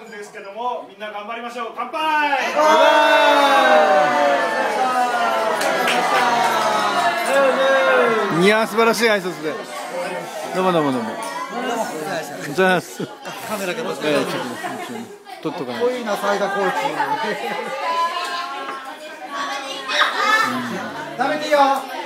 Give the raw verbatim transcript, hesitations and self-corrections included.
んですけども、みんな頑張りましょう。乾杯。 いや素晴らしい挨拶で。どうもどうもどうも。じゃあカメラがどうぞ。撮っとかない。かっこいいな斉田コーチ。食べていいよ。